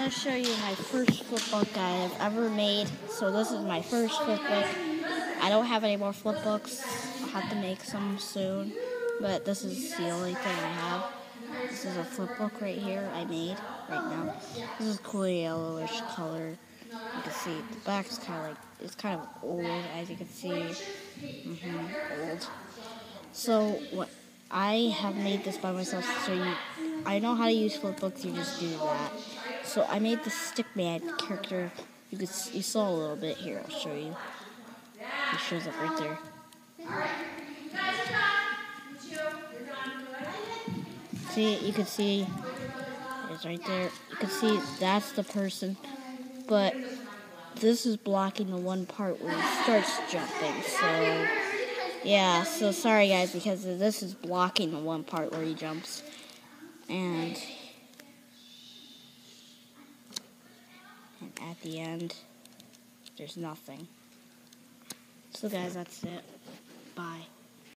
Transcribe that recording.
going to show you my first flipbook I've ever made. So this is my first flipbook. I don't have any more flipbooks. I'll have to make some soon. But this is the only thing I have. This is a flipbook right here I made right now. This is cool yellowish color. You can see the back's it's kind of old, as you can see. Old. So what I have made this by myself. I know how to use flipbooks. You just do that. So I made the Stickman character. You saw a little bit here. I'll show you. It shows up right there. See, you can see it's right there. You can see that's the person, but this is blocking the one part where he starts jumping. So yeah, so sorry guys, because this is blocking the one part where he jumps, and at the end, there's nothing. So guys, that's it. Bye.